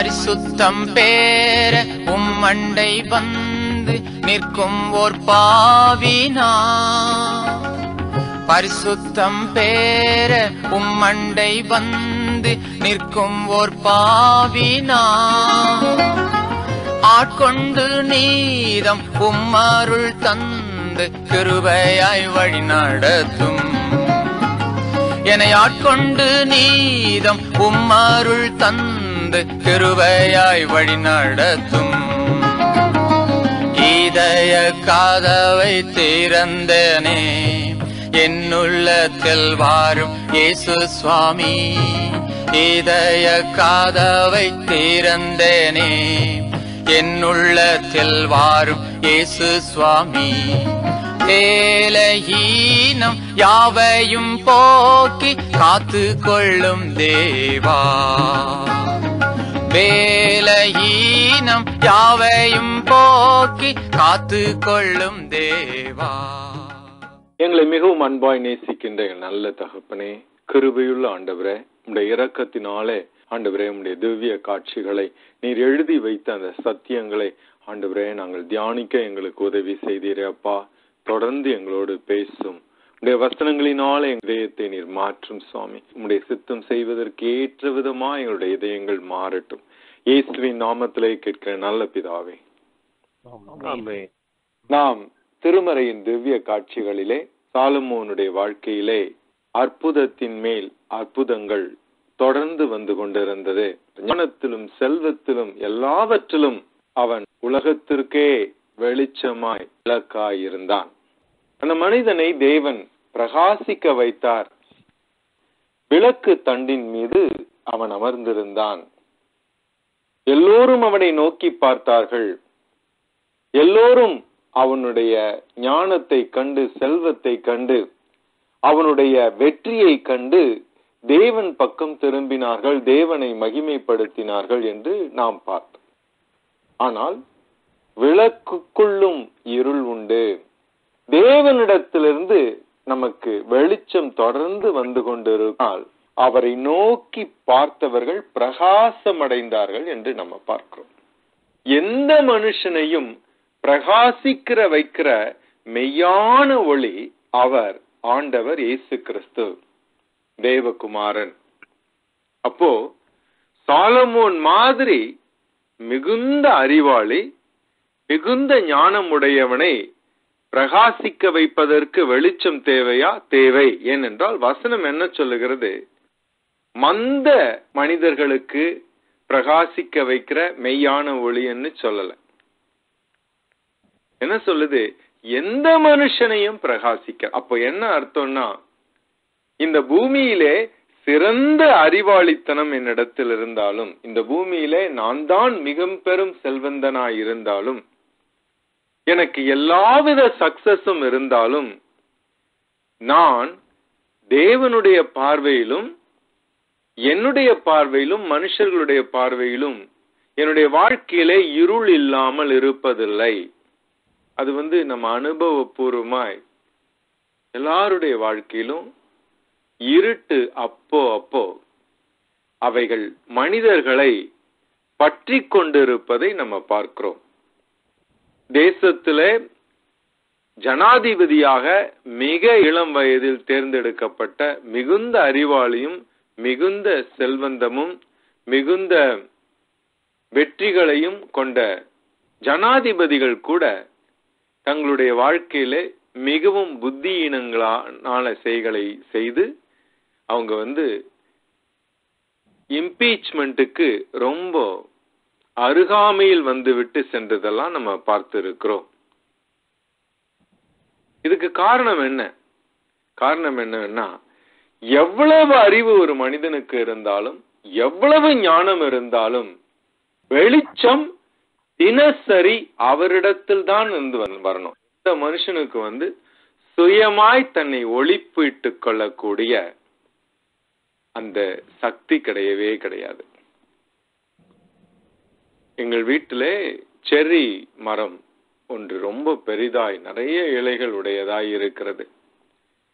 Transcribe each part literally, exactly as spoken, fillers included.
பரிசுத்தம் பேர உம்மண்டை வந்து நிற்கும் ஓர் பாவினா, பரிசுத்தம் பேர உம்மண்டை வந்து நிற்கும் ஓர் பாவினா, ஆட்கொண்டு நீதம் உம்மருள் தந்து கிருபையாய் வழி நடத்தும். என்னை ஆட்கொண்டு நீதம் உம்மருள் தந்து கிருபையாய் வழி நடத்தும். இதய கதவை திறந்தனே, என்னுள்ளத்தில் வாரும் இயேசு சுவாமி. இதய கதவை திறந்தனே, என்னுள்ளத்தில் வாரும் இயேசு சுவாமி. ஏலஹீனம் யாவையும் போக்கி காத்து கொள்ளும் தேவா, வேலஹீனம் யாவையும் போக்கி காத்து கொள்ளும் தேவா. எங்களை மிகவும் அன்பாய் நேசிக்கின்ற எங்கள் நல்ல தகப்பனே, கிருபையுள்ள ஆண்டவரே, உடைய இரக்கத்தினாலே ஆண்டவரே உடைய திவ்ய காட்சிகளை நீர் எழுதி வைத்த அந்த சத்தியங்களை ஆண்டவரே நாங்கள் தியானிக்க எங்களுக்கு உதவி செய்தீரே அப்பா. தொடர்ந்து எங்களோடு பேசும் உடைய வசனங்களினால எங்கள் இதயத்தை நீர் மாற்றும் சுவாமி. உடைய சித்தம் செய்வதற்கு ஏற்ற விதமா எங்களுடைய இதயங்கள் மாறட்டும். இயேசுவின் நாமத்திலே கேட்கிற நல்ல பிதாவே, நாம் திருமறையின் திவ்ய காட்சிகளிலே சாலமோனுடைய வாழ்க்கையிலே அற்புதத்தின் மேல் அற்புதங்கள் தொடர்ந்து வந்து கொண்டிருந்தது. ஞானத்திலும் செல்வத்திலும் எல்லாவற்றிலும் அவன் உலகத்திற்கே வெளிச்சமாய் விளக்காய் இருந்தான். அந்த மனிதனை தேவன் பிரகாசிக்க வைத்தார். விளக்கு தண்டின் மீது அவன் அமர்ந்திருந்தான். எல்லோரும் அவனை நோக்கி பார்த்தார்கள். எல்லோரும் அவனுடைய ஞானத்தை கண்டு, செல்வத்தை கண்டு, அவனுடைய வெற்றியை கண்டு தேவன் பக்கம் திரும்பினார்கள், தேவனை மகிமைப்படுத்தினார்கள் என்று நாம் பார்த்தோம். ஆனால் விளக்குக்குள்ளும் இருள் உண்டு. தேவனிடத்திலிருந்து நமக்கு வெளிச்சம் தொடர்ந்து வந்து கொண்டிருந்தால் அவரை நோக்கி பார்த்தவர்கள் பிரகாசமடைந்தார்கள் என்று நம்ம பார்க்கிறோம். எந்த மனுஷனையும் பிரகாசிக்கிற வைக்கிற மெய்யான ஒளி அவர் ஆண்டவர் இயேசு கிறிஸ்து, தேவகுமாரன். அப்போ சாலமோன் மாதிரி மிகுந்த அறிவாளி, மிகுந்த ஞானம் உடையவனை பிரகாசிக்க வைப்பதற்கு வெளிச்சம் தேவையா? தேவை. ஏனென்றால் வசனம் என்ன சொல்லுகிறது? மந்த மனிதர்களுக்கு பிரகாசிக்க வைக்கிற மெய்யான ஒளின்னு சொல்லல. என்ன சொல்லுது? எந்த மனுஷனையும் பிரகாசிக்க. அப்போ என்ன அர்த்தம்னா, இந்த பூமியிலே சிறந்த அறிவாளித்தனம் என்னிடத்தில் இருந்தாலும், இந்த பூமியிலே நான் தான் மிக பெரும் செல்வந்தனாய் இருந்தாலும், எனக்கு எல்லாவித சக்சஸும் இருந்தாலும், நான் தேவனுடைய பார்வையிலும் என்னுடைய பார்வையிலும் மனுஷர்களுடைய பார்வையிலும் என்னுடைய வாழ்க்கையிலே இருள் இல்லாமல் இருப்பதில்லை. அது வந்து நம்ம அனுபவபூர்வமாய் எல்லாருடைய வாழ்க்கையிலும் இருட்டு அப்போ அப்போ அவைகள் மனிதர்களை பற்றி கொண்டிருப்பதை நம்ம பார்க்கிறோம். தேசத்திலே ஜனாதிபதியாக மிக இளம் வயதில் தேர்ந்தெடுக்கப்பட்ட மிகுந்த அறிவாளியும் மிகுந்த செல்வந்தமும் மிகுந்த வெற்றிகளையும் கொண்ட ஜனாதிபதிகள் கூட தங்களுடைய வாழ்க்கையிலே மிகவும் புத்தியீனங்களான செய்களை செய்து அவங்க வந்து இம்பீச்மெண்ட்டுக்கு ரொம்ப அருகாமையில் வந்து விட்டு சென்றதெல்லாம் நம்ம பார்த்து இருக்கிறோம். இதுக்கு காரணம் என்ன? காரணம் என்னன்னா, எவ்வளவு அறிவு ஒரு மனிதனுக்கு இருந்தாலும், எவ்வளவு ஞானம் இருந்தாலும், வெளிச்சம் தினசரி அவரிடத்தில் தான் இருந்து வரணும். இந்த மனுஷனுக்கு வந்து சுயமாய் தன்னை ஒளிப்பிட்டுக் கொள்ளக்கூடிய அந்த சக்தி கிடையவே கிடையாது. எங்கள் வீட்டிலே செர்ரி மரம் ஒன்று ரொம்ப பெரிதாய் நிறைய இலைகள் உடையதாய் இருக்கிறது.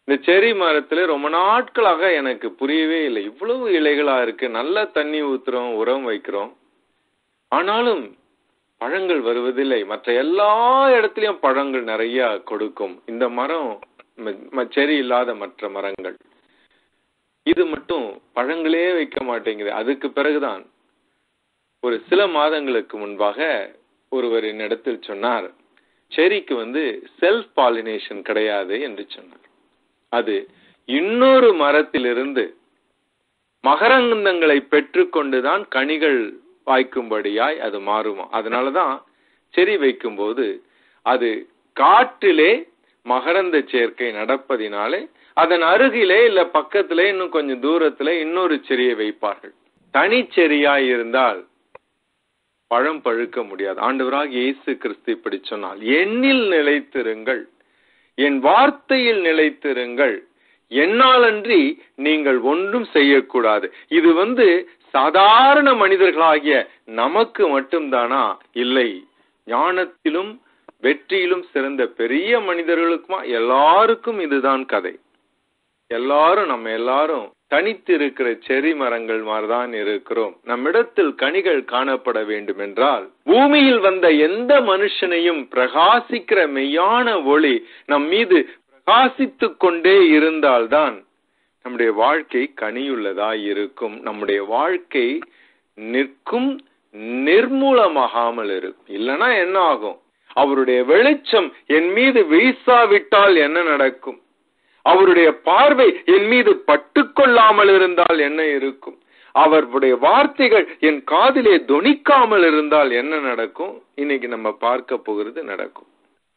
இந்த செரி மரத்துல ரொம்ப நாட்களாக எனக்கு புரியவே இல்லை. இவ்வளவு இலைகளா இருக்கு, நல்ல தண்ணி ஊத்துறோம், உரம் வைக்கிறோம், ஆனாலும் பழங்கள் வருவதில்லை. மற்ற எல்லா இடத்துலயும் பழங்கள் நிறைய கொடுக்கும், இந்த மரம் செரி இல்லாத மற்ற மரங்கள் இது மட்டும் பழங்களே வைக்க மாட்டேங்குது. அதுக்கு பிறகுதான் ஒரு சில மாதங்களுக்கு முன்பாக ஒருவர் என்னிடத்தில் சொன்னார், செரிக்கு வந்து செல்ஃப் பாலினேஷன் கிடையாது என்று சொன்னார். அது இன்னொரு மரத்திலிருந்து மகரந்தங்களை பெற்றுக்கொண்டுதான் கனிகள் வாய்க்கும்படியாய் அது மாறுமா. அதனாலதான் செரி வைக்கும் போது அது காற்றிலே மகரந்த சேர்க்கை நடப்பதினாலே அதன் அருகிலே இல்ல பக்கத்திலே இன்னும் கொஞ்சம் தூரத்திலே இன்னொரு செரியை வைப்பார்கள். தனிச்செரியாய் இருந்தால் பழம் பழுக்க முடியாது. ஆண்டவராக இயேசு கிறிஸ்து இப்படி சொன்னால், என்னில் நிலைத்திருங்கள், என் வார்த்தையில் நிலைத்திருங்கள், என்னாலன்றி நீங்கள் ஒன்றும் செய்யக்கூடாது. இது வந்து சாதாரண மனிதர்களாகிய நமக்கு மட்டும்தானா? இல்லை, ஞானத்திலும் வெற்றியிலும் சிறந்த பெரிய மனிதர்களுக்குமா எல்லாருக்கும் இதுதான் கதை. எல்லாரும் நம்ம எல்லாரும் தனித்து இருக்கிற செரி மரங்கள் மாதிரிதான் இருக்கிறோம். நம்மிடத்தில் கனிகள் காணப்பட வேண்டும் என்றால் பூமியில் வந்த எந்த மனுஷனையும் பிரகாசிக்கிற மெய்யான ஒளி நம் மீது பிரகாசித்துக் கொண்டே இருந்தால்தான் நம்முடைய வாழ்க்கை கனியுள்ளதாய் இருக்கும். நம்முடைய வாழ்க்கை நிற்கும், நிர்மூலமாகாமல் இருக்கும். இல்லைன்னா என்ன ஆகும்? அவருடைய வெளிச்சம் என் மீது வீசாவிட்டால் என்ன நடக்கும்? அவருடைய பார்வை என் மீது பட்டுக்கொள்ளாமல் இருந்தால் என்ன இருக்கும்? அவருடைய வார்த்தைகள் என் காதிலே தொனிக்காமல் இருந்தால் என்ன நடக்கும்? இன்னைக்கு நம்ம பார்க்க போகிறது நடக்கும்.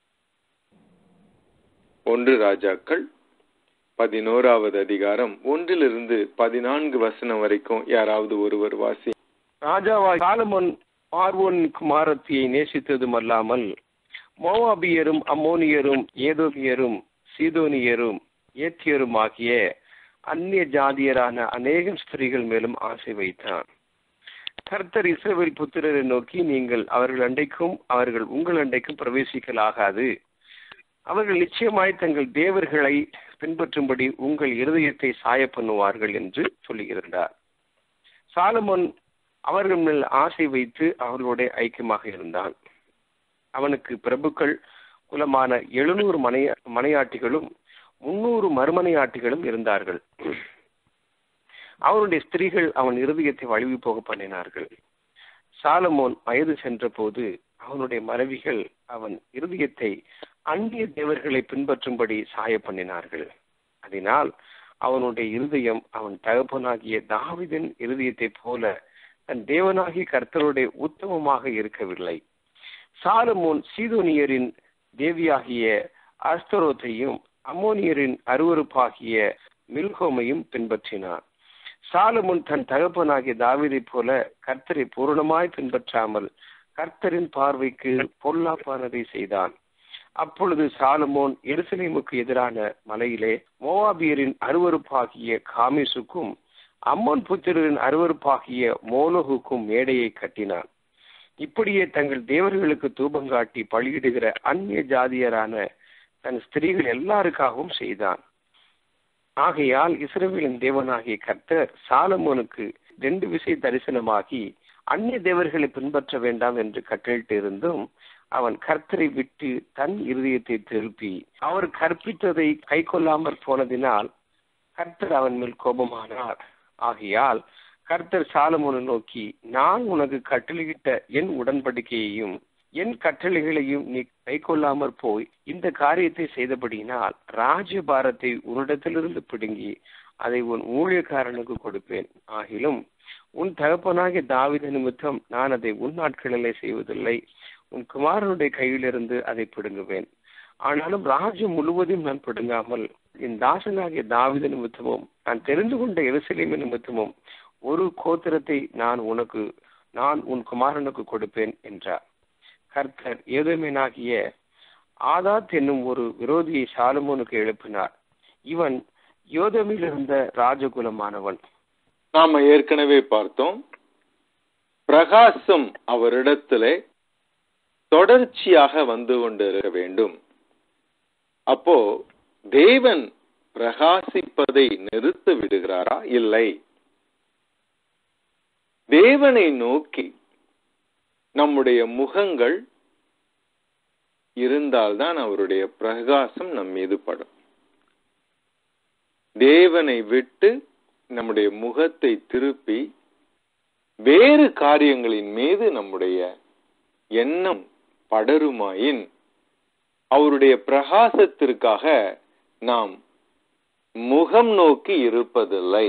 ஒன்று ராஜாக்கள் பதினோராவது அதிகாரம் ஒன்றிலிருந்து பதினான்கு வசனம் வரைக்கும் யாராவது ஒருவர் வாசி. ராஜாவாய் சாலமோன் பார்வோன் குமாரத்தியை நேசித்ததும் அல்லாமல் மோவாபியரும் அம்மோனியரும் ஏதோமியரும் சீதோனியரும் ஏத்தியரும் ஆகிய அந்நிய ஜாதியரான அநேகம் ஸ்திரீகள் மேலும் ஆசை வைத்தான். கர்த்தர் இஸ்ரவேல் புத்திரரை நோக்கி, நீங்கள் அவர்கள் அண்டைக்கும் அவர்கள் உங்கள் அண்டைக்கும் பிரவேசிக்கலாகாது. அவர்கள் நிச்சயமாய் தங்கள் தேவர்களை பின்பற்றும்படி உங்கள் இருதயத்தை சாய பண்ணுவார்கள் என்று சொல்லுகிறார். சாலமோன் அவர்கள் மேல் ஆசை வைத்து அவர்களுடைய ஐக்கியமாக இருந்தான். அவனுக்கு பிரபுக்கள் குலமான எழுநூறு மனை மனையாட்டிகளும் முன்னூறு மறுமனையாட்டிகளும் இருந்தார்கள். அவனுடைய ஸ்திரீகள் அவன் இருதயத்தை வழுவி போக பண்ணினார்கள். சாலமோன் வயது சென்ற போது அவனுடைய மனைவிகள் அவன் இருதயத்தை அந்நிய தேவர்களை பின்பற்றும்படி சாய பண்ணினார்கள். அதனால் அவனுடைய இருதயம் அவன் தகப்பனாகிய தாவீதின் இருதயத்தை போல தன் தேவனாகிய கர்த்தருடைய உத்தமமாக இருக்கவில்லை. சாலமோன் சீதோனியரின் தேவியாகிய அஸ்தரோத்தையும் அம்மோனியரின் அருவருப்பாகிய மில்கோமையும் பின்பற்றினான். சாலமோன் தன் தகப்பனாகிய தாவீதை போல கர்த்தரை பூரணமாய் பின்பற்றாமல் கர்த்தரின் பார்வைக்கு பொல்லாப்பானதை செய்தான். அப்பொழுது சாலமோன் எருசலேமுக்கு எதிரான மலையிலே மோவாபியரின் அருவருப்பாகிய காமிசுக்கும் அம்மோன் புத்திரரின் அருவருப்பாகிய மோலோகுக்கும் மேடையை கட்டினான். இப்படியே தங்கள் தேவர்களுக்கு தூபங்காட்டி பலியிடுகிற அந்நிய ஜாதியரான தன் ஸ்திரீகள் எல்லாருக்காகவும் செய்தான். ஆகையால் இஸ்ரவேலின் தேவனாகிய கர்த்தர் சாலமோனுக்கு ரெண்டு விசை தரிசனமாகி அந்நிய தேவர்களை பின்பற்ற வேண்டாம் என்று கட்டளிட்டு இருந்தும் அவன் கர்த்தரை விட்டு தன் இருதயத்தை திருப்பி அவர் கற்பித்ததை கை கொள்ளாமற் போனதினால் கர்த்தர் அவன் மேல் கோபமானார். ஆகையால் கர்த்தர் சாலமோனை நோக்கி, நான் உனக்கு கட்டளையிட்ட என் உடன்படிக்கையையும் என் கட்டளைகளையும் நீ கை கொள்ளாமற் போய் இந்த காரியத்தை செய்தபடியினால் ராஜ்யபாரத்தை உன்னிடத்திலிருந்து பிடுங்கி அதை உன் ஊழியக்காரனுக்கு கொடுப்பேன். ஆகிலும் உன் தகப்பனாகிய தாவீது நிமித்தம் நான் அதை உன் நாட்களிலே செய்வதில்லை. உன் குமாரனுடைய கையிலிருந்து அதை பிடுங்குவேன். ஆனாலும் ராஜ்யம் முழுவதும் நான் பிடுங்காமல் என் தாசனாகிய தாவீது நிமித்தமும் நான் தெரிந்து கொண்ட எருசலேம் நிமித்தமும் ஒரு கோத்திரத்தை நான் உனக்கு நான் உன் குமாரனுக்கு கொடுப்பேன் என்றார். கர்த்தர் ஏதோமேனாகிய ஆதாத் என்னும் ஒரு விரோதியை சாலமோனுக்கு எழுப்பினார். இவன் யோதமில் இருந்த ராஜகுலமானவன். நாம ஏற்கனவே பார்த்தோம், பிரகாசம் அவரிடத்திலே தொடர்ச்சியாக வந்து கொண்டு இருக்க வேண்டும். அப்போ தேவன் பிரகாசிப்பதை நிறுத்தி விடுகிறாரா? இல்லை. தேவனை நோக்கி நம்முடைய முகங்கள் இருந்தால்தான் அவருடைய பிரகாசம் நம் மீது படும். தேவனை விட்டு நம்முடைய முகத்தை திருப்பி வேறு காரியங்களின் மீது நம்முடைய எண்ணம் படருமாயின் அவருடைய பிரகாசத்திற்காக நாம் முகம் நோக்கி இருப்பதில்லை.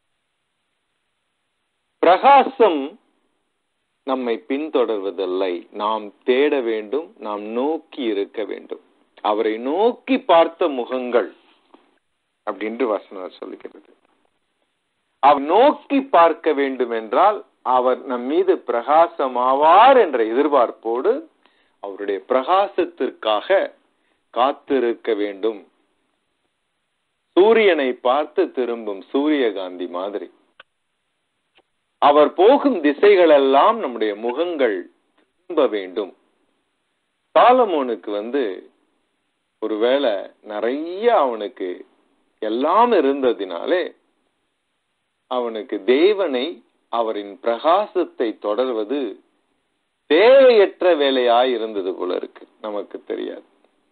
பிரகாசம் நம்மை பின்தொடர்வதில்லை. நாம் தேட வேண்டும், நாம் நோக்கி இருக்க வேண்டும். அவரை நோக்கி பார்த்த முகங்கள் அப்படின்று வசனம் சொல்லுகிறது. அவர் நோக்கி பார்க்க வேண்டும் என்றால் அவர் நம் மீது பிரகாசமாவார் என்ற எதிர்பார்ப்போடு அவருடைய பிரகாசத்திற்காக காத்திருக்க வேண்டும். சூரியனை பார்த்து திரும்பும் சூரியகாந்தி மாதிரி அவர் போகும் திசைகளெல்லாம் நம்முடைய முகங்கள் திரும்ப வேண்டும். சாலமோனுக்கு வந்து ஒருவேளை நிறைய அவனுக்கு எல்லாம் இருந்ததினாலே அவனுக்கு தேவனை அவரின் பிரகாசத்தை தொடர்வது தேவையற்ற வேலையாய் இருந்தது போல இருக்கு. நமக்கு தெரியாது.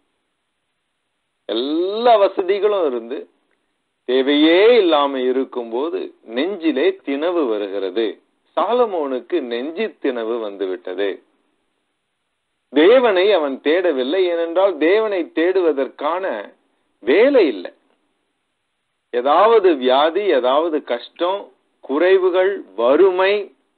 எல்லா வசதிகளும் இருந்து தேவையே இல்லாம இருக்கும் போது நெஞ்சிலே திணவு வருகிறது. சாலமோனுக்கு நெஞ்சி திணவு வந்து விட்டது. தேவனை அவன் தேடவில்லை. ஏனென்றால் தேவனை தேடுவதற்கான வேலை இல்லை. ஏதாவது வியாதி, ஏதாவது கஷ்டம், குறைவுகள், வறுமை,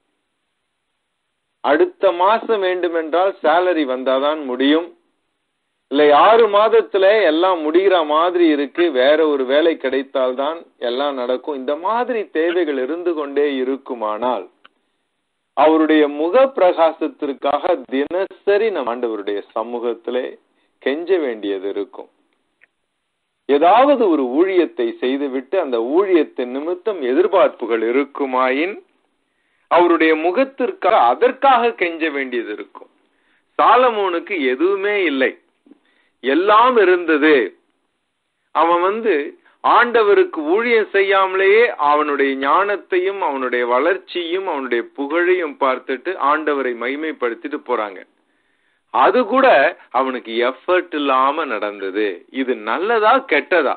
அடுத்த மாசம் வேண்டுமென்றால் சேலரி வந்தாதான் முடியும், இல்லை ஆறு மாதத்துல எல்லாம் முடிகிற மாதிரி இருக்கு, வேற ஒரு வேலை கிடைத்தால்தான் எல்லாம் நடக்கும். இந்த மாதிரி தேவைகள் இருந்து கொண்டே இருக்குமானால் அவருடைய முக பிரகாசத்திற்காக தினசரி நம் ஆண்டவருடைய சமூகத்திலே கெஞ்ச வேண்டியது இருக்கும். ஏதாவது ஒரு ஊழியத்தை செய்துவிட்டு அந்த ஊழியத்தின் நிமித்தம் எதிர்பார்ப்புகள் இருக்குமாயின் அவருடைய முகத்திற்காக அதற்காக கெஞ்ச வேண்டியது இருக்கும். சாலமோனுக்கு எதுவுமே இல்லை, எல்லாம் இருந்தது. அவன் வந்து ஆண்டவருக்கு ஊழியம் செய்யாமலேயே அவனுடைய ஞானத்தையும் அவனுடைய வளர்ச்சியும் அவனுடைய புகழையும் பார்த்துட்டு ஆண்டவரை மகிமைப்படுத்திட்டு போறாங்க. அது கூட அவனுக்கு எஃபர்ட் இல்லாம நடந்தது. இது நல்லதா கெட்டதா?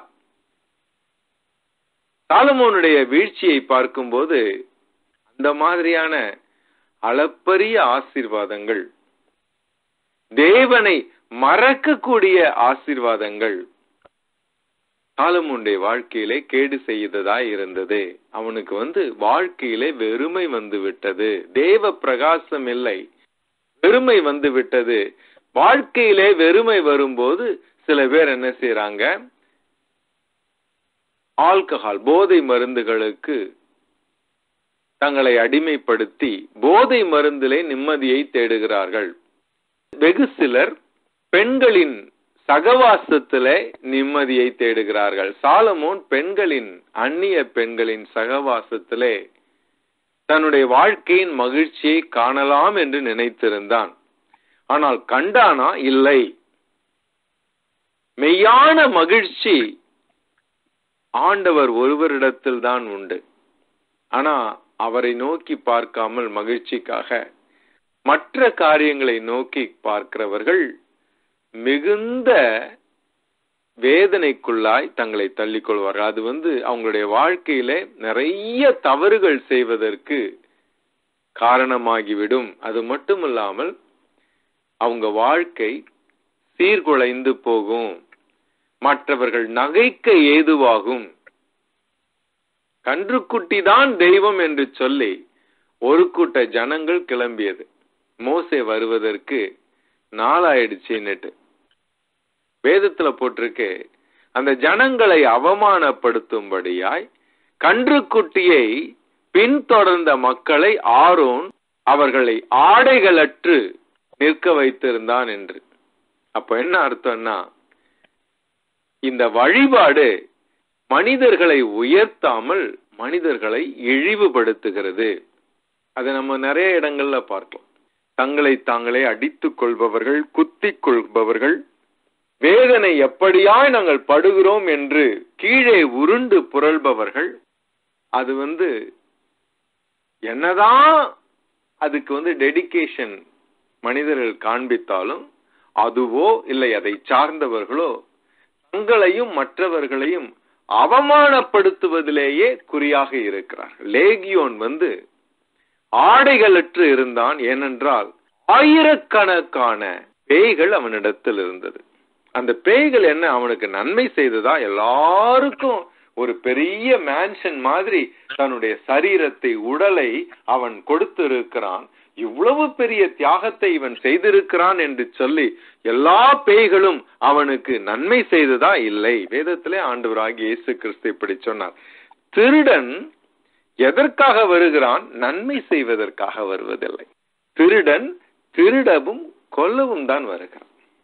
சாலமோனுடைய வீழ்ச்சியை பார்க்கும்போது அந்த மாதிரியான அளப்பரிய ஆசீர்வாதங்கள், தேவனை மறக்கக்கூடிய ஆசீர்வாதங்கள் சாலமோனுடைய வாழ்க்கையிலே கேடு செய்ததாய் இருந்தது. அவனுக்கு வந்து வாழ்க்கையிலே வெறுமை வந்து விட்டது. தேவ பிரகாசம் இல்லை, வெறுமை வந்து விட்டது. வாழ்க்கையிலே வெறுமை வரும்போது சில பேர் என்ன செய்யறாங்க, ஆல்கஹால் போதை மருந்துகளுக்கு தங்களை அடிமைப்படுத்தி போதை மருந்திலே நிம்மதியை தேடுகிறார்கள். வெகு சிலர் பெண்களின் சகவாசத்திலே நிம்மதியை தேடுகிறார்கள். சாலமோன் பெண்களின் அந்நிய பெண்களின் சகவாசத்திலே தன்னுடைய வாழ்க்கையின் மகிழ்ச்சியை காணலாம் என்று நினைத்திருந்தான். ஆனால் கண்டானா? இல்லை. மெய்யான மகிழ்ச்சி ஆண்டவர் ஒருவரிடத்தில் தான் உண்டு. ஆனா அவரை நோக்கி பார்க்காமல் மகிழ்ச்சிக்காக மற்ற காரியங்களை நோக்கி பார்க்கிறவர்கள் மிகுந்த வேதனைக்குள்ளாய் தங்களை தள்ளிக் கொள்வார்கள். அது வந்து அவங்களுடைய வாழ்க்கையில நிறைய தவறுகள் செய்வதற்கு காரணமாகிவிடும். அது மட்டுமில்லாமல் அவங்க வாழ்க்கை சீர்குலைந்து போகும், மற்றவர்கள் நகைக்க ஏதுவாகும். கன்றுக்குட்டி தான் தெய்வம் என்று சொல்லி ஒரு கூட்ட ஜனங்கள் கிளம்பியது. மோசே வருவதற்கு நாளாயிடுச்சுன்னுட்டு வேதத்துல போட்டிருக்கு. அந்த ஜனங்களை அவமானப்படுத்தும்படியாய் கன்றுக்குட்டியை பின்தொடர்ந்த மக்களை ஆரோன் அவர்களை ஆடைகளற்று நிற்க வைத்திருந்தான் என்று. அப்ப என்ன அர்த்தம்னா, இந்த வழிபாடு மனிதர்களை உயர்த்தாமல் மனிதர்களை இழிவுபடுத்துகிறது. அதை நம்ம நிறைய இடங்கள்ல பார்க்கலாம். தங்களை தாங்களே அடித்துக் கொள்பவர்கள், குத்திக் கொள்பவர்கள், வேதனை எப்படியாய் நாங்கள் படுகிறோம் என்று கீழே உருண்டு புரள்பவர்கள், அது வந்து என்னதான் அதுக்கு வந்து டெடிகேஷன் மனிதர்கள் காண்பித்தாலும், அதுவோ இல்லை அதை சார்ந்தவர்களோ தங்களையும் மற்றவர்களையும் அவமானப்படுத்துவதிலேயே குறியாக இருக்கிறார். லேகியோன் வந்து ஆடைகளற்று இருந்தான். ஏனென்றால் ஆயிரக்கணக்கான பேய்கள் அவனிடத்தில் இருந்தது. அந்த பேய்கள் என்ன அவனுக்கு நன்மை செய்ததா? எல்லாருக்கும் ஒரு பெரிய மேன்ஷன் மாதிரி தன்னுடைய சரீரத்தை, உடலை அவன் கொடுத்திருக்கிறான். இவ்வளவு பெரிய தியாகத்தை இவன் செய்திருக்கிறான் என்று சொல்லி எல்லா பேய்களும் அவனுக்கு நன்மை செய்ததா? இல்லை. வேதத்திலே ஆண்டவராகிய இயேசு கிறிஸ்து இப்படி சொன்னார், திருடன் எதற்காக வருகிறான்? நன்மை செய்வதற்காக வருவதில்லை. திருடன் திருடவும் கொல்லவும் தான் வருகிறான்.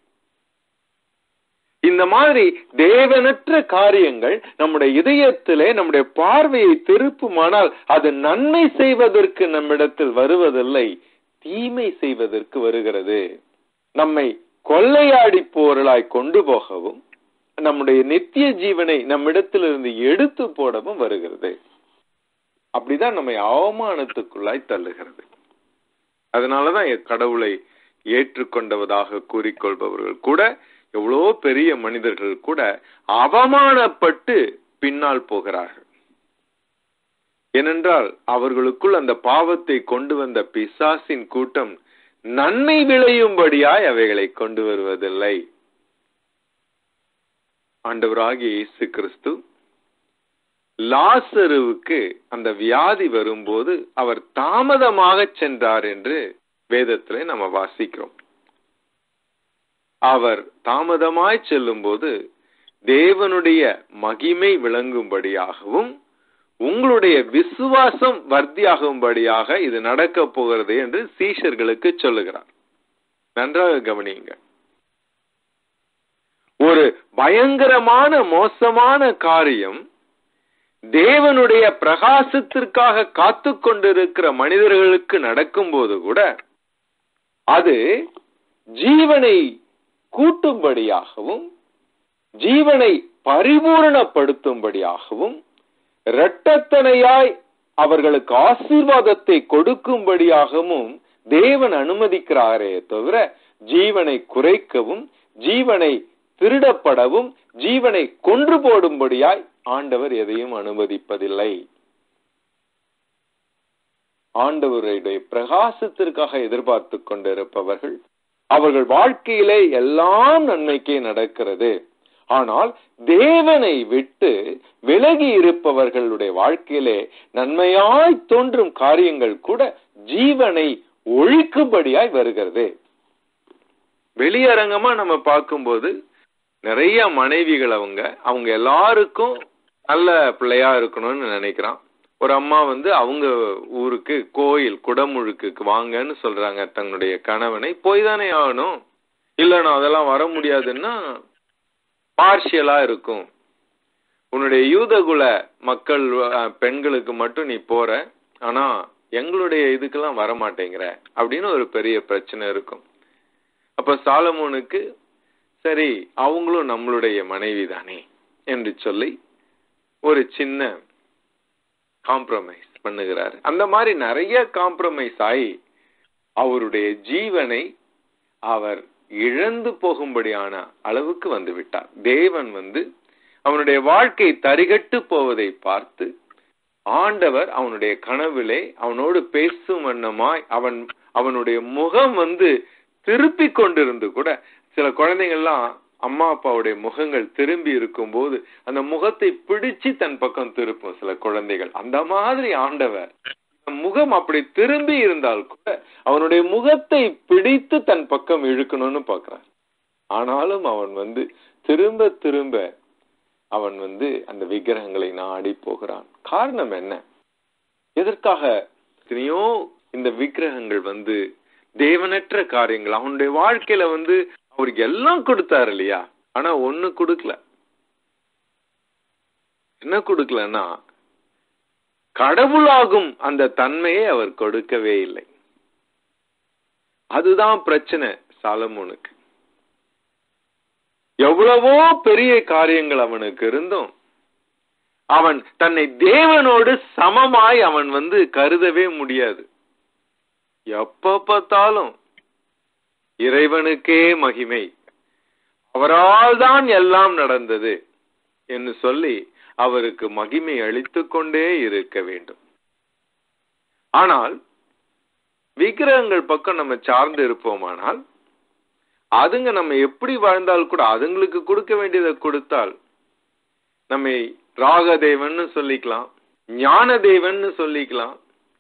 இந்த மாதிரி தேவனற்ற காரியங்கள் நம்முடைய இதயத்திலே நம்முடைய பார்வையை திருப்புமானால் அது நன்மை செய்வதற்கு நம்மிடத்தில் வருவதில்லை, தீமை செய்வதற்கு வருகிறது. நம்மை கொள்ளையாடி போர்களாய் கொண்டு போகவும் நம்முடைய நித்திய ஜீவனை நம்மிடத்திலிருந்து எடுத்து போடவும் வருகிறது. அப்படிதான் நம்மை அவமானத்துக்குள்ளாய் தள்ளுகிறது. அதனாலதான் கடவுளை ஏற்றுக்கொண்டவதாக கூறிக்கொள்பவர்கள் கூட, எவ்வளோ பெரிய மனிதர்கள் கூட அவமானப்பட்டு பின்னால் போகிறார்கள். ஏனென்றால் அவர்களுக்குள் அந்த பாவத்தை கொண்டு வந்த பிசாசின் கூட்டம் நன்மை விளையும்படியாய் அவைகளை கொண்டு வருவதில்லை. ஆண்டவராகிய இயேசு கிறிஸ்து லாசருவுக்கு அந்த வியாதி வரும்போது அவர் தாமதமாக சென்றார் என்று வேதத்திலே நம்ம வாசிக்கிறோம். அவர் தாமதமாய் செல்லும் போது தேவனுடைய மகிமை விளங்கும்படியாகவும் உங்களுடைய விசுவாசம் வர்த்தியாகும்படியாக இது நடக்க போகிறது என்று சீஷர்களுக்கு சொல்லுகிறார். நன்றாக கவனியுங்க. ஒரு பயங்கரமான மோசமான காரியம் தேவனுடைய பிரகாசத்திற்காக காத்து கொண்டிருக்கிற மனிதர்களுக்கு நடக்கும் போது கூட அது ஜீவனை கூட்டும்படியாகவும் ஜீவனை பரிபூரணப்படுத்தும்படியாகவும் இரட்டத்தனையாய் அவர்களுக்கு ஆசீர்வாதத்தை கொடுக்கும்படியாகவும் தேவன் அனுமதிக்கிறாரே தவிர ஜீவனை குறைக்கவும் ஜீவனை திருடப்படவும் ஜீவனை கொன்று போடும்படியாய் ஆண்டவர் எதையும் அனுமதிப்பதில்லை. ஆண்டவருடைய பிரகாசத்திற்காக எதிர்பார்த்து கொண்டிருப்பவர்கள் அவர்கள் வாழ்க்கையிலே எல்லாம் நன்மைக்கே நடக்கிறது. ஆனால் தேவனை விட்டு விலகி இருப்பவர்களுடைய வாழ்க்கையிலே நன்மையாய் தோன்றும் காரியங்கள் கூட ஜீவனை ஒழிக்கும்படியாய் வருகிறது. வெளியரங்கமா நம்ம பார்க்கும்போது நிறைய மனைவிகள் அவங்க அவங்க எல்லாருக்கும் நல்ல பிள்ளையா இருக்கணும்னு நினைக்கிறான். ஒரு அம்மா வந்து அவங்க ஊருக்கு கோயில் குடமுழுக்கு வாங்கன்னு சொல்றாங்க தன்னுடைய கணவனை. போய் தானே ஆகணும், இல்லைன்னா அதெல்லாம் வர முடியாதுன்னா பார்ஷியலா இருக்கும். உன்னுடைய யூதகுல மக்கள் பெண்களுக்கு மட்டும் நீ போற, ஆனா எங்களுடைய இதுக்கெல்லாம் வர மாட்டேங்கிற அப்படின்னு ஒரு பெரிய பிரச்சனை இருக்கும். அப்ப சாலமோனுக்கு சரி அவங்களும் நம்மளுடைய மனைவி தானே என்று சொல்லி ஒரு சின்ன காம்ப்ரமைஸ் பண்ணுகிறார். அந்த மாதிரி நிறைய காம்ப்ரமைஸ் ஆகி அவருடைய ஜீவனை அவர் இழந்து போகும்படியான அளவுக்கு வந்து விட்டார். தேவன் வந்து அவனுடைய வாழ்க்கை தரிகட்டு போவதை பார்த்து ஆண்டவர் அவனுடைய கனவிலே அவனோடு பேசும் வண்ணமாய் அவன் அவனுடைய முகம் வந்து திருப்பி கொண்டிருந்து கூட, சில குழந்தைகள்லாம் அம்மா அப்பாவுடைய முகங்கள் திரும்பி இருக்கும் போது அந்த முகத்தை பிடிச்சு தன் பக்கம் திருப்பும் சில குழந்தைகள். அந்த மாதிரி ஆண்டவர் முகம் அப்படி திரும்பி இருந்தால் கூட அவனுடைய முகத்தை பிடித்து தன் பக்கம் இழுக்கணும்னு பார்க்கிறான். ஆனாலும் அவன் வந்து திரும்ப திரும்ப அவன் வந்து அந்த விக்கிரகங்களை நாடி போகிறான். காரணம் என்ன? எதற்காக எத்தனையோ இந்த விக்கிரகங்கள் வந்து தேவனற்ற காரியங்கள் அவனுடைய வாழ்க்கையில வந்து அவருக்கு எல்லாம் கொடுத்தாரு இல்லையா, ஆனா ஒண்ணு கொடுக்கல. என்ன கொடுக்கலன்னா கடவுளாகும் அந்த தன்மையை அவர் கொடுக்கவே இல்லை. அதுதான் பிரச்சனை சாலமோனுக்கு. எவ்வளவோ பெரிய காரியங்கள் அவனுக்கு இருந்தும் அவன் தன்னை தேவனோடு சமமாய் அவன் வந்து கருதவே முடியாது. எப்ப பார்த்தாலும் இறைவனுக்கே மகிமை, அவரால் தான் எல்லாம் நடந்தது என்று சொல்லி அவருக்கு மகிமை அளித்துக் கொண்டே இருக்க வேண்டும். ஆனால் விக்கிரகங்கள் பக்கம் நம்ம சார்ந்து இருப்போமானால் அதுங்க நம்ம எப்படி வாழ்ந்தால் கூட அதுங்களுக்கு கொடுக்க வேண்டியதை கொடுத்தால் நம்மை ராகதேவன் சொல்லிக்கலாம், ஞான தேவன் சொல்லிக்கலாம்,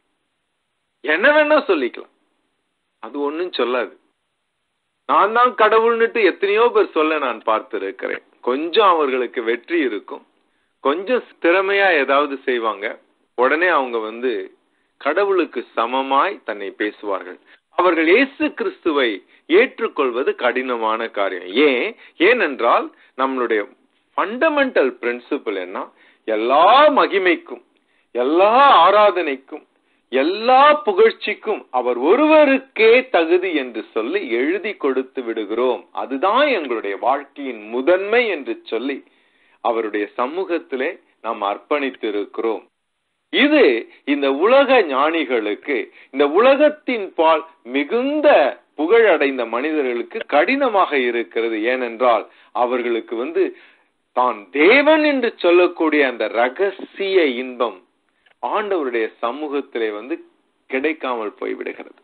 என்ன வேணா சொல்லிக்கலாம். அது ஒண்ணும் சொல்லாது. நான் தான் கடவுள்னுட்டு எத்தனையோ பேர் சொல்ல நான் பார்த்திருக்கிறேன். கொஞ்சம் அவர்களுக்கு வெற்றி இருக்கும், கொஞ்சம் திறமையா ஏதாவது செய்வாங்க, உடனே அவங்க வந்து கடவுளுக்கு சமமாய் தன்னை பேசுவார்கள். அவர்கள் இயேசு கிறிஸ்துவை ஏற்றுக்கொள்வது கடினமான காரியம். ஏன்? ஏனென்றால் நம்மளுடைய ஃபண்டமெண்டல் பிரின்சிபிள் என்ன? எல்லா மகிமைக்கும், எல்லா ஆராதனைக்கும், எல்லா புகழ்ச்சிக்கும் அவர் ஒருவருக்கே தகுதி என்று சொல்லி எழுதி கொடுத்து விடுகிறோம். அதுதான் எங்களுடைய வாழ்க்கையின் முதன்மை என்று சொல்லி அவருடைய சமூகத்திலே நாம் அர்ப்பணித்து இருக்கிறோம். இது இந்த உலக ஞானிகளுக்கு, இந்த உலகத்தின் பால் மிகுந்த புகழடைந்த மனிதர்களுக்கு கடினமாக இருக்கிறது. ஏனென்றால் அவர்களுக்கு வந்து தான் தேவன் என்று சொல்லக்கூடிய அந்த ரகசிய இன்பம் ஆண்டவருடைய சமூகத்திலே வந்து கிடைக்காமல் போய்விடுகிறது.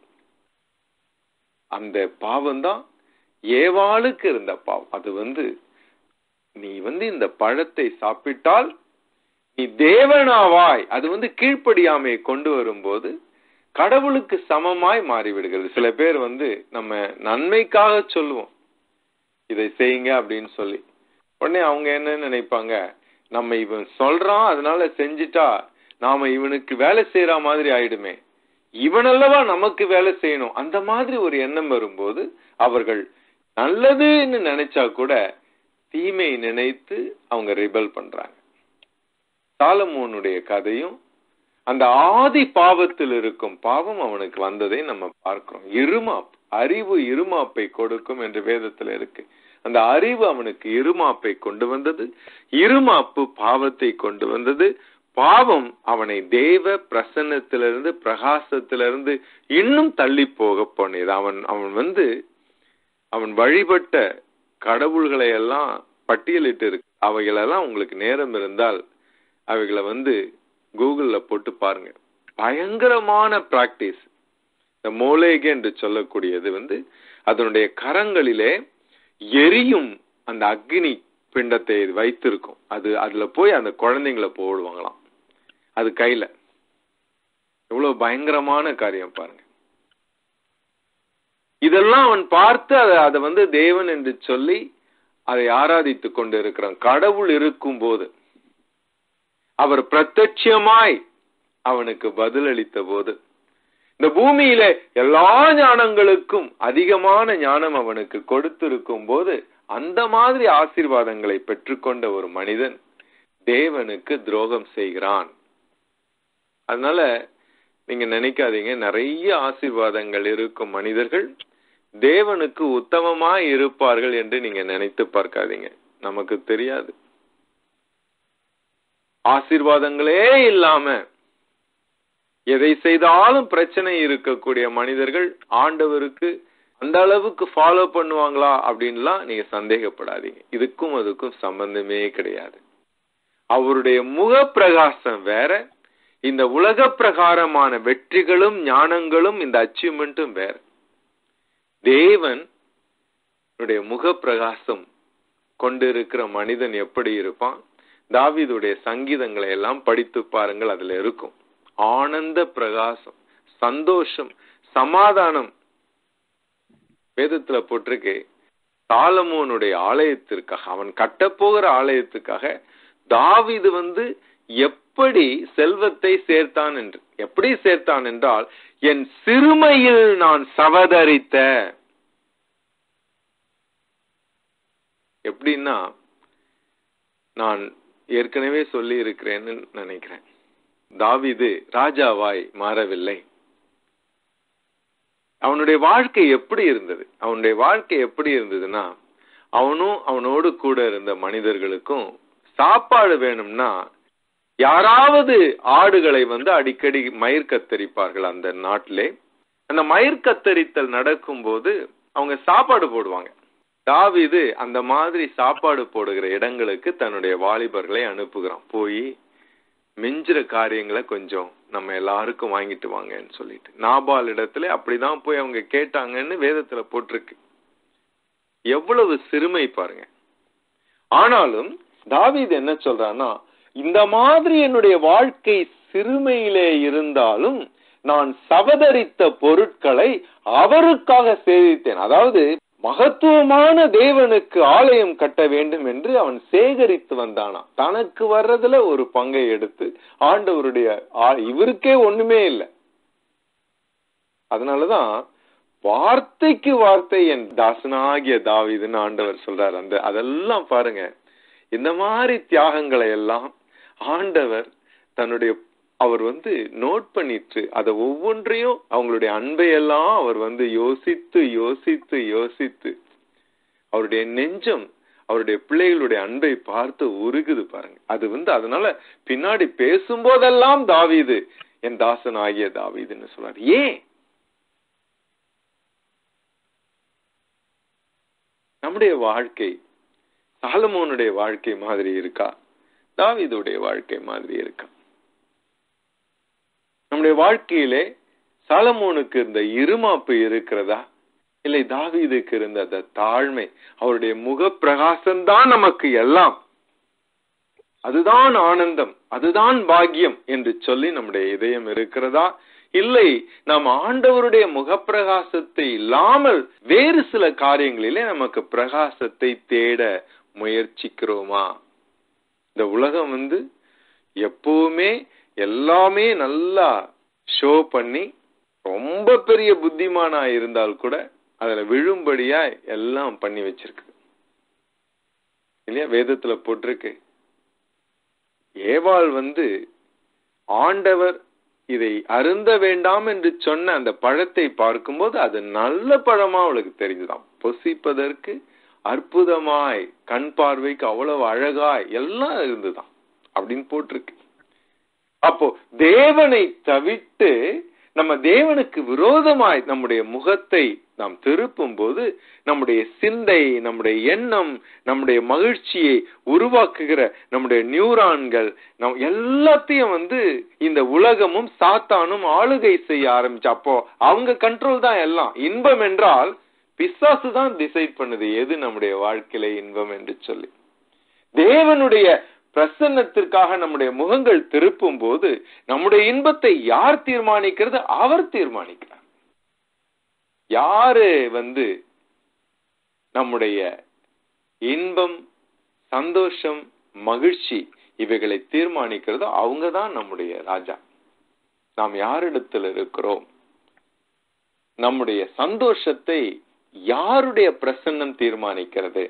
அந்த பாவம் தான் ஏவாளுக்கு இருந்த பாவம். அது வந்து நீ வந்து இந்த பழத்தை சாப்பிட்டால் நீ தேவனாவாய். அது வந்து கீழ்ப்படியாமையை கொண்டு வரும்போது கடவுளுக்கு சமமாய் மாறிவிடுகிறது. சில பேர் வந்து நம்ம நன்மைக்காக சொல்லுவோம், இதை செய்யுங்க அப்படின்னு சொல்லி, உடனே அவங்க என்ன நினைப்பாங்க, நம்ம இவன் சொல்றான் அதனால செஞ்சுட்டா நாம இவனுக்கு வேலை செய்யற மாதிரி ஆயிடுமே, இவனல்லவா நமக்கு வேலை செய்யணும், அந்த மாதிரி ஒரு எண்ணம் வரும்போது அவர்கள் நல்லதுன்னு நினைச்சா கூட தீமை நினைத்து அவங்க ரிபல் பண்றாங்க. சாலமோனுடைய கதையும் அந்த ஆதி பாவத்தில் இருக்கும் பாவம் அவனுக்கு வந்ததை நம்ம பார்க்கிறோம். இருமாப், அறிவு இருமாப்பை கொடுக்கும் என்று வேதத்துல இருக்கு. அந்த அறிவு அவனுக்கு இருமாப்பை கொண்டு வந்தது, இருமாப்பு பாவத்தை கொண்டு வந்தது. பாவம் அவனை தேவ பிரசன்னத்திலிருந்து, பிரகாசத்திலிருந்து இன்னும் தள்ளி போக போனது. அவன் அவன் வந்து அவன் வழிபட்ட கடவுள்களை எல்லாம் பட்டியலிட்டு இருக்கு. அவைகளெல்லாம் உங்களுக்கு நேரம் இருந்தால் அவைகளை வந்து கூகுள்ல போட்டு பாருங்க. பயங்கரமான பிராக்டிஸ். இந்த மோலேகே என்று சொல்லக்கூடியது வந்து அதனுடைய கரங்களிலே எரியும் அந்த அக்னி பிண்டத்தை வைத்திருக்கும். அது அதுல போய் அந்த குழந்தைங்களை போடுவாங்களாம் அது கையில. எவ்வளவு பயங்கரமான காரியம் பாருங்க. இதெல்லாம் அவன் பார்த்து அதை அதை வந்து தேவன் என்று சொல்லி அதை ஆராதித்து கொண்டு இருக்கிறான். கடவுள் இருக்கும் போது அவர் பிரத்யட்சமாய் அவனுக்கு பதிலளித்த போது, இந்த பூமியில எல்லா ஞானங்களுக்கும் அதிகமான ஞானம் அவனுக்கு கொடுத்திருக்கும் போது அந்த மாதிரி ஆசீர்வாதங்களை பெற்றுக்கொண்ட ஒரு மனிதன் தேவனுக்கு துரோகம் செய்கிறான். அதனால நீங்க நினைக்காதீங்க, நிறைய ஆசீர்வாதங்கள் இருக்கும் மனிதர்கள் தேவனுக்கு உத்தமமாய் இருப்பார்கள் என்று நீங்க நினைத்து பார்க்காதீங்க. நமக்கு தெரியாது. ஆசீர்வாதங்களே இல்லாம எதை செய்தாலும் பிரச்சனை இருக்கக்கூடிய மனிதர்கள் ஆண்டவருக்கு அந்த அளவுக்கு ஃபாலோ பண்ணுவாங்களா அப்படின்லாம் நீங்க சந்தேகப்படாதீங்க. இதுக்கும் அதுக்கும் சம்பந்தமே கிடையாது. அவருடைய முக பிரகாசம் வேற, இந்த உலக பிரகாரமான வெற்றிகளும் ஞானங்களும் இந்த அச்சீவ்மெண்ட்டும் வேற. தேவன் முக பிரகாசம் கொண்டு இருக்கிற மனிதன் எப்படி இருப்பான்? தாவீதுடைய சங்கீதங்களை எல்லாம் படித்து பாருங்கள், அதுல இருக்கும். ஆனந்த பிரகாசம், சந்தோஷம், சமாதானம். வேதத்துல போட்டிருக்கு, சாலமோனுடைய ஆலயத்திற்காக, அவன் கட்டப்போகிற ஆலயத்துக்காக தாவீது வந்து எப்படி செல்வத்தை சேர்த்தான் என்று. எப்படி சேர்த்தான் என்றால், என் சிறுமையில் நான் சவதரித்த. எப்படின்னா, நான் ஏற்கனவே சொல்லி இருக்கிறேன்னு நினைக்கிறேன், தாவீது ராஜாவாய் மாறவில்லை. அவனுடைய வாழ்க்கை எப்படி இருந்தது? அவனுடைய வாழ்க்கை எப்படி இருந்ததுன்னா, அவனும் அவனோடு கூட இருந்த மனிதர்களுக்கும் சாப்பாடு வேணும்னா யாராவது ஆடுகளை வந்து அடிக்கடி மயிர் கத்தரிப்பார்கள். அந்த நாட்டிலே அந்த மயிர் கத்தரித்தல் நடக்கும் போது அவங்க சாப்பாடு போடுவாங்க. தாவீது அந்த மாதிரி சாப்பாடு போடுகிற இடங்களுக்கு தன்னுடைய வாலிபர்களை அனுப்புகிறான். போய் மிஞ்சிற காரியங்களை கொஞ்சம் நம்ம எல்லாருக்கும் வாங்கிட்டு வாங்கன்னு சொல்லிட்டு. நாபால் இடத்துல அப்படிதான் போய் அவங்க கேட்டாங்கன்னு வேதத்துல போட்டிருக்கு. எவ்வளவு சிறுமை பாருங்க. ஆனாலும் தாவீது என்ன சொல்றான்னா, இந்த மாதிரி என்னுடைய வாழ்க்கை சிறுமையிலே இருந்தாலும் நான் சபதரித்த பொருட்களை அவருக்காக சேவித்தேன். அதாவது மகத்துவமான தேவனுக்கு ஆலயம் கட்ட வேண்டும் என்று அவன் சேகரித்து வந்தானா. தனக்கு வர்றதுல ஒரு பங்கை எடுத்து ஆண்டவருடைய, இவருக்கே ஒண்ணுமே இல்லை. அதனாலதான் வார்த்தைக்கு வார்த்தை என் தாசனாகிய தாவீதுன்னு ஆண்டவர் சொல்றாரு. அந்த அதெல்லாம் பாருங்க, இந்த மாதிரி தியாகங்களை எல்லாம் ஆண்டவர் தன்னுடைய அவர் வந்து நோட் பண்ணிட்டு அதை ஒவ்வொன்றையும் அவங்களுடைய அன்பையெல்லாம் அவர் வந்து யோசித்து யோசித்து யோசித்து அவருடைய நெஞ்சம் அவருடைய பிள்ளைகளுடைய அன்பை பார்த்து உருகுது பாருங்க. அது வந்து அதனால பின்னாடி பேசும்போதெல்லாம் தாவீது என் தாசன் ஆகிய தாவீதுன்னு சொல்றாரு. ஏன் நம்முடைய வாழ்க்கை சாலமோனுடைய வாழ்க்கை மாதிரி இருக்கா? தாவீதுடைய வாழ்க்கை மாதிரி இருக்கா? நம்முடைய வாழ்க்கையிலே சாலமோனுக்கு இருந்த இருமாப்பு இருக்கிறதா? இல்லை தாவீதுக்கு இருந்த அந்த தாழ்மை, அவருடைய முக பிரகாசம்தான் நமக்கு எல்லாம், அதுதான் ஆனந்தம், அதுதான் பாக்கியம் என்று சொல்லி நம்முடைய இதயம் இருக்கிறதா? இல்லை நாம் ஆண்டவருடைய முகப்பிரகாசத்தை இல்லாமல் வேறு சில காரியங்களிலே நமக்கு பிரகாசத்தை தேட முயற்சிக்கிறோமா? இந்த உலகம் வந்து எப்பவுமே எல்லாமே நல்லா ஷோ பண்ணி ரொம்ப பெரிய புத்திமானா இருந்தால் கூட அதுல விழும்படியா எல்லாம் பண்ணி வச்சிருக்கு இல்லையா? வேதத்துல போட்டிருக்கு. ஏவாள் வந்து ஆண்டவர் இதை அருந்த வேண்டாம் என்று சொன்ன அந்த பழத்தை பார்க்கும்போது அது நல்ல பழமா அவளுக்கு தெரிஞ்சுதான். பொசிப்பதற்கு அற்புதமாய், கண் பார்வைக்கு அவ்வளவு அழகாய் எல்லாம் இருந்துதான் அப்படின்னு போட்டிருக்கு. அப்போ தேவனை தவிட்டு நம்ம தேவனுக்கு விரோதமாய் நம்முடைய முகத்தை நாம் திருப்பும் போது நம்முடைய சிந்தை, நம்முடைய எண்ணம், நம்முடைய மகிழ்ச்சியை உருவாக்குகிற நம்முடைய நியூரான்கள் நம் எல்லாத்தையும் வந்து இந்த உலகமும் சாத்தானும் ஆளுகை செய்ய ஆரம்பிச்சு. அப்போ அவங்க கண்ட்ரோல் தான் எல்லாம். இன்பம் என்றால் பிசாசு தான் டிசைட் பண்ணுது எது நம்முடைய வாழ்க்கையில இன்பம் என்று சொல்லி. தேவனுடைய பிரசன்னத்திற்காக நம்முடைய முகங்கள் திருப்பும் போது நம்முடைய இன்பத்தை யார் தீர்மானிக்கிறது? அவர் தீர்மானிக்கிறார். யாரு வந்து நம்முடைய இன்பம், சந்தோஷம், மகிழ்ச்சி இவைகளை தீர்மானிக்கிறதோ அவங்கதான் நம்முடைய ராஜா. நாம் யாரிடத்தில் இருக்கிறோம்? நம்முடைய சந்தோஷத்தை யாருடைய பிரசன்னம் தீர்மானிக்கிறது?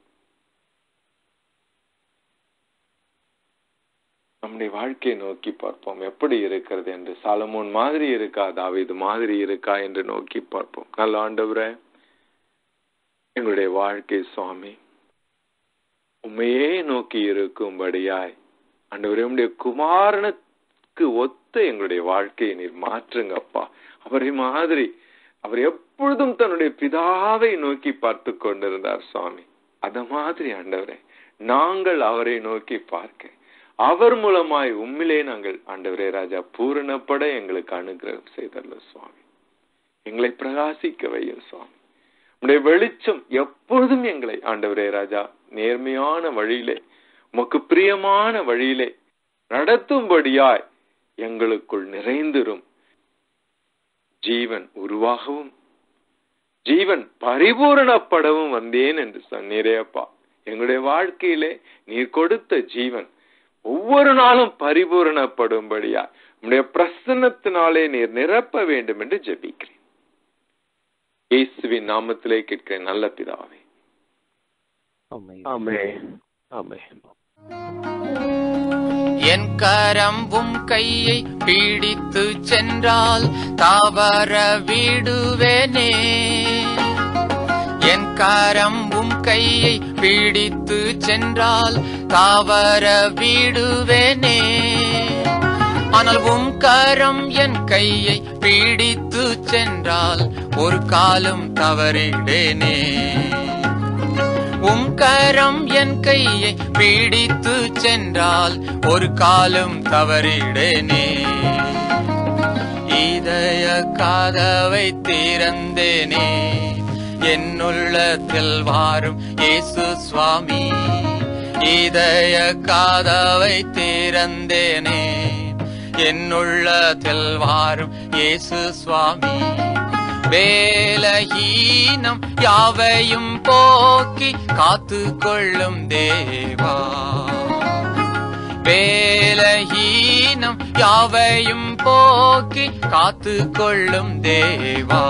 நம்முடைய வாழ்க்கையை நோக்கி பார்ப்போம், எப்படி இருக்கிறது என்று. சாலமோன் மாதிரி இருக்கா, தாவீது மாதிரி இருக்கா என்று நோக்கி பார்ப்போம். நல்ல ஆண்டவரே, எங்களுடைய வாழ்க்கை சுவாமி உண்மையே நோக்கி இருக்கும்படியாய் ஆண்டவரே உம்முடைய குமாரனுக்கு ஒத்த எங்களுடைய வாழ்க்கையை நீர் மாற்றுங்கப்பா. அவரை மாதிரி அவர் எப்பொழுதும் தன்னுடைய பிதாவை நோக்கி பார்த்து கொண்டிருந்தார் சுவாமி. அத மாதிரி ஆண்டவரே நாங்கள் அவரை நோக்கி பார்க்க, அவர் மூலமாய் உம்மிலே நாங்கள் ஆண்டவரே ராஜா பூரணப்பட எங்களுக்கு அனுகிரகம் செய்தல்ல சுவாமி. எங்களை பிரகாசிக்க வையும் சுவாமி. உம்முடைய வெளிச்சம் எப்பொழுதும் எங்களை ஆண்டவரே ராஜா நேர்மையான வழியிலே, உமக்கு பிரியமான வழியிலே நடத்தும்படியாய் எங்களுக்குள் நிறைந்திரும். ஜீவன் உருவாகவும் ஜீவன் பரிபூரணப்படவும் வந்தேன் என்று சொன்னீரேப்பா. எங்களுடைய வாழ்க்கையிலே நீர் கொடுத்த ஜீவன் ஒவ்வொரு நாளும் பரிபூரணப்படும்படியா உம்முடைய பிரசன்னத்தினாலே நீர் நிரப்ப வேண்டும் என்று ஜெபிக்கிறேன். இயேசுவின் நாமத்திலே கேட்கிறேன் நல்ல பிதாவே. ஆமென். ஆமென். என் கரம் உம் கையை பிடித்து சென்றால் தவற விடுவேனே. என் கரம் உம் கையை பிடித்து சென்றால் தாவர விடுவேனே. ஆனால் உம் கரம் என் கையை பிடித்து சென்றால் ஒரு காலும் தவறிடேனே. உம் கரம் என் கையை பிடித்து சென்றால் ஒரு காலும் தவறிடேனே. இதய கதவை திறந்தேனே, என்னுள்ளத்தில் வாரும் இயேசு சுவாமி. இதய கதவை திறந்தேனே, என்னுள்ளத்தில் வாரும் இயேசு சுவாமி. வேலஹீனம் யாவையும் போக்கி காத்து கொள்ளும் தேவா. வேலஹீனம் யாவையும் போக்கி காத்து கொள்ளும் தேவா.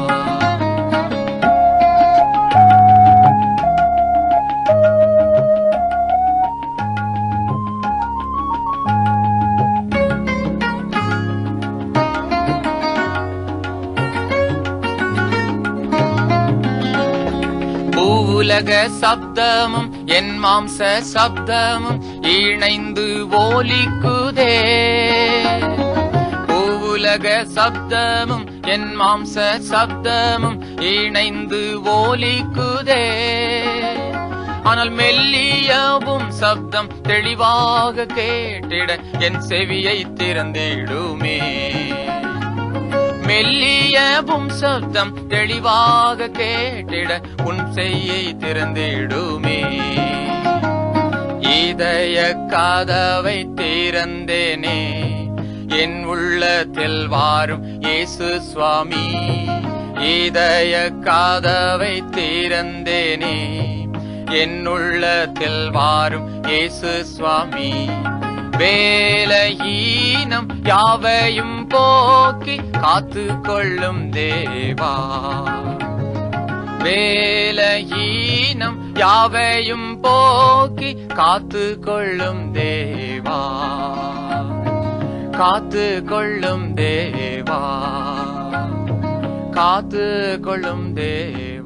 உலக சப்தமும் என் மாம்ச சப்தமும் இணைந்து ஓலிக்குதே. உலக சப்தமும் என் மாம்ச சப்தமும் இணைந்து ஓலிக்குதே. ஆனால் மெல்லியவும் சப்தம் தெளிவாக கேட்டிட என் செவியை திறந்திடுமே. மெல்லியவும் சப்தம் தெளிவாக கேட்டிட உன் செய்யை திறந்திடுமே. இதய கதவை திறந்தேனே, என் உள்ளத்தில் வாரும் இயேசு சுவாமி. இதய கதவை திறந்தேனே, என் உள்ளத்தில் வாரும் இயேசு சுவாமி. வேலஹீனம் யாவையும் போக்கி காத்து கொள்ளும் தேவா. வேலஹீனம் யாவையும் போக்கி காத்து கொள்ளும் தேவா. காத்து கொள்ளும் தேவா. காத்து கொள்ளும் தேவா.